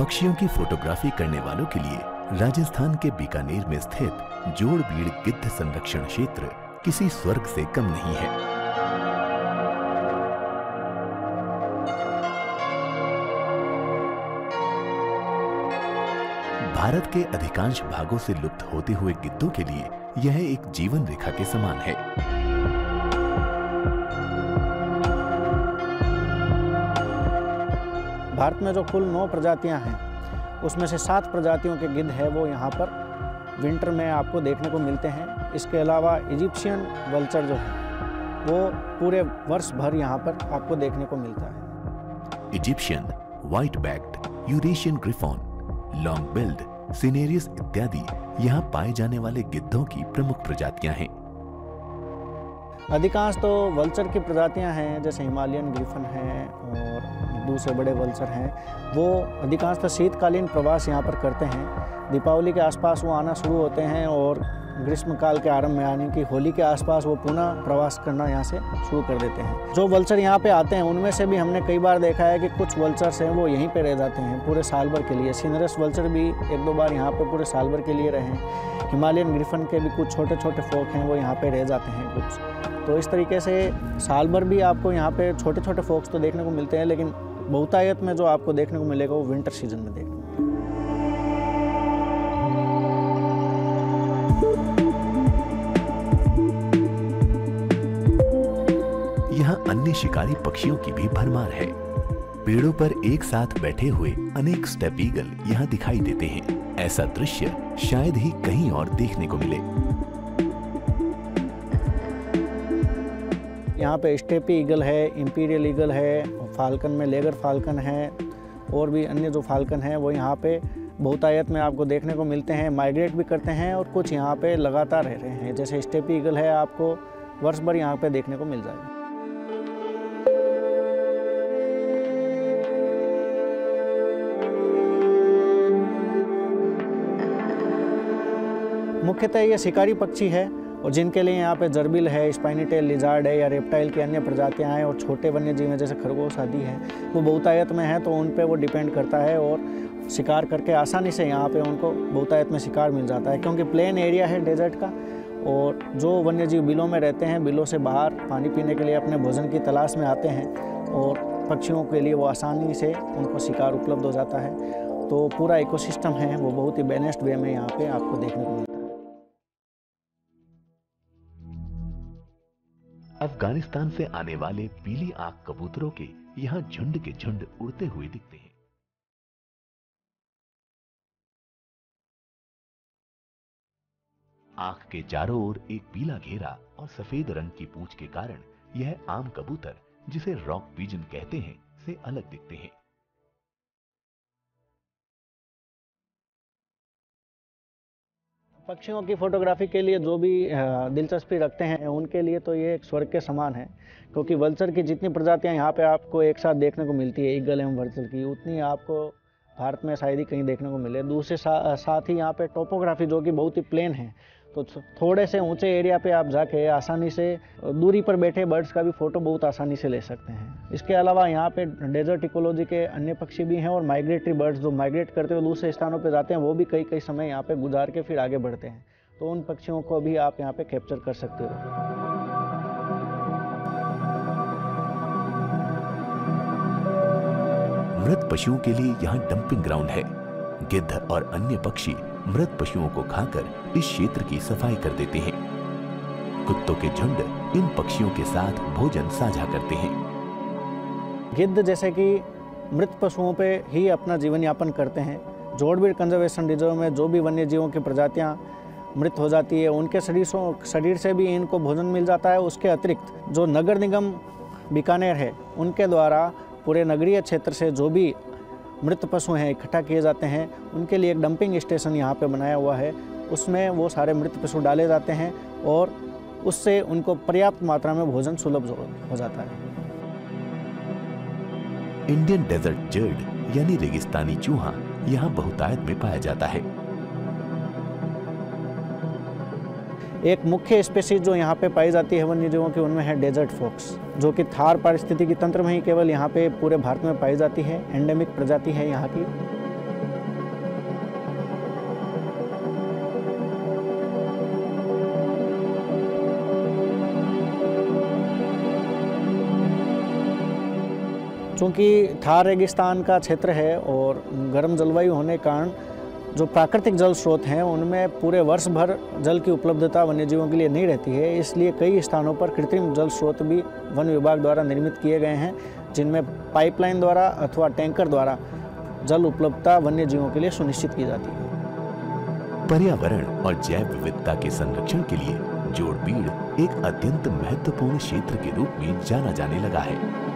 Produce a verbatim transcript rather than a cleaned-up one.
पक्षियों की फोटोग्राफी करने वालों के लिए राजस्थान के बीकानेर में स्थित जोड़बीड़ गिद्ध संरक्षण क्षेत्र किसी स्वर्ग से कम नहीं है। भारत के अधिकांश भागों से लुप्त होते हुए गिद्धों के लिए यह एक जीवन रेखा के समान है। भारत में जो कुल नौ प्रजातियां हैं उसमें से सात प्रजातियों के गिद्ध है वो यहाँ पर विंटर में आपको देखने को मिलते हैं। इसके अलावा इजिप्शियन वल्चर जो है वो पूरे वर्ष भर यहाँ पर आपको देखने को मिलता है। Egyptian, white backed, Eurasian griffon, long billed, cinereous इत्यादि यहाँ पाए जाने वाले गिद्धों की प्रमुख प्रजातियां हैं। अधिकांश तो वल्चर की प्रजातियां हैं, जैसे हिमालयन ग्रिफन है और दूसरे बड़े वल्चर हैं। वो अधिकांश तो शीतकालीन प्रवास यहाँ पर करते हैं। दीपावली के आसपास वो आना शुरू होते हैं और ग्रीष्मकाल के आरंभ में यानी कि होली के आसपास वो पुनः प्रवास करना यहाँ से शुरू कर देते हैं। जो वल्चर यहाँ पे आते हैं उनमें से भी हमने कई बार देखा है कि कुछ वल्चर्स हैं वो यहीं पे रह जाते हैं पूरे साल भर के लिए। सीनरस वल्चर भी एक दो बार यहाँ पे पूरे साल भर के लिए रहे हैं। हिमालयन ग्रिफन के भी कुछ छोटे छोटे फोक हैं वो यहाँ पे रह जाते हैं कुछ। तो इस तरीके से साल भर भी आपको यहाँ पे छोटे छोटे फोक्स तो देखने को मिलते हैं, लेकिन बहुतायत में जो आपको देखने को मिलेगा वो विंटर सीजन में देखने को। यहाँ अन्य शिकारी पक्षियों की भी भरमार है। पेड़ों पर एक साथ बैठे हुए अनेक स्टेप ईगल यहाँ दिखाई देते हैं। ऐसा दृश्य शायद ही कहीं और देखने को मिले। यहाँ पे स्टेपी ईगल है, इंपीरियल ईगल है, फाल्कन में लेगर फाल्कन है और भी अन्य जो फाल्कन हैं वो यहाँ पे बहुतायत में आपको देखने को मिलते हैं। माइग्रेट भी करते हैं और कुछ यहाँ पे लगातार रह रहे हैं। जैसे स्टेपी ईगल है आपको वर्ष भर यहाँ पे देखने को मिल जाएगा। मुख्यतः ये शिकारी पक्षी है और जिनके लिए यहाँ पे जर्बिल है, स्पाइनी टेल लिजार्ड है या रेप्टाइल की अन्य प्रजातियाँ हैं और छोटे वन्य जीव जैसे खरगोश आदि हैं वो बहुतायत में हैं, तो उन पे वो डिपेंड करता है और शिकार करके आसानी से यहाँ पे उनको बहुतायत में शिकार मिल जाता है। क्योंकि प्लेन एरिया है डेजर्ट का और जो वन्य जीव बिलों में रहते हैं, बिलों से बाहर पानी पीने के लिए अपने भोजन की तलाश में आते हैं और पक्षियों के लिए वो आसानी से उनको शिकार उपलब्ध हो जाता है। तो पूरा इकोसिस्टम है वो बहुत ही बैलेंस्ड वे में यहाँ पे आपको देखने को मिलता है। अफगानिस्तान से आने वाले पीली आंख कबूतरों के यहाँ झुंड के झुंड उड़ते हुए दिखते हैं। आंख के चारों ओर एक पीला घेरा और सफेद रंग की पूंछ के कारण यह आम कबूतर, जिसे रॉक पिजन कहते हैं, से अलग दिखते हैं। पक्षियों की फोटोग्राफी के लिए जो भी दिलचस्पी रखते हैं उनके लिए तो ये एक स्वर्ग के समान है, क्योंकि वल्चर की जितनी प्रजातियां यहाँ पे आपको एक साथ देखने को मिलती है ईगल एवं वल्चर की, उतनी आपको भारत में शायद ही कहीं देखने को मिले। दूसरे सा, साथ ही यहाँ पे टोपोग्राफी जो कि बहुत ही प्लेन है, तो थोड़े से ऊंचे एरिया पे आप जाके आसानी से दूरी पर बैठे बर्ड्स का भी फोटो बहुत आसानी से ले सकते हैं। इसके अलावा यहाँ पे डेजर्ट इकोलॉजी के अन्य पक्षी भी हैं और माइग्रेटरी बर्ड्स जो माइग्रेट करते हुए दूसरे स्थानों पे जाते हैं वो भी कई कई समय यहाँ पे गुजार के फिर आगे बढ़ते हैं, तो उन पक्षियों को भी आप यहाँ पे कैप्चर कर सकते हो। मृत पशुओं के लिए यहाँ डंपिंग ग्राउंड है। गिद्ध और अन्य पक्षी मृत पशुओं को खाकर इस क्षेत्र की सफाई कर देते हैं। कुत्तों के झुंड इन पक्षियों के साथ भोजन साझा करते हैं। गिद्ध जैसे कि मृत पशुओं पे ही अपना जीवन यापन करते हैं। जोड़बीड़ कंजर्वेशन रिजर्व में जो भी वन्य जीवों की प्रजातियां मृत हो जाती है उनके शरीर शरीर से भी इनको भोजन मिल जाता है। उसके अतिरिक्त जो नगर निगम बीकानेर है उनके द्वारा पूरे नगरीय क्षेत्र से जो भी मृत पशु हैं इकट्ठा किए जाते हैं, उनके लिए एक डंपिंग स्टेशन यहाँ पे बनाया हुआ है। उसमें वो सारे मृत पशु डाले जाते हैं और उससे उनको पर्याप्त मात्रा में भोजन सुलभ हो जाता है। इंडियन डेजर्ट जर्ड यानी रेगिस्तानी चूहा यहाँ बहुतायत में पाया जाता है। एक मुख्य स्पीशीज जो यहाँ पे पाई जाती है वन्यजीवों की उनमें है डेजर्ट फॉक्स, जो कि थार पारिस्थितिकी तंत्र में ही केवल यहाँ पे पूरे भारत में पाई जाती है। एंडेमिक प्रजाति है यहाँ की। चूँकि थार रेगिस्तान का क्षेत्र है और गर्म जलवायु होने के कारण जो प्राकृतिक जल स्रोत हैं उनमें पूरे वर्ष भर जल की उपलब्धता वन्यजीवों के लिए नहीं रहती है, इसलिए कई स्थानों पर कृत्रिम जल स्रोत भी वन विभाग द्वारा निर्मित किए गए हैं, जिनमें पाइपलाइन द्वारा अथवा टैंकर द्वारा जल उपलब्धता वन्यजीवों के लिए सुनिश्चित की जाती है। पर्यावरण और जैव विविधता के संरक्षण के लिए जोड़बीड़ एक अत्यंत महत्वपूर्ण क्षेत्र के रूप में जाना जाने लगा है।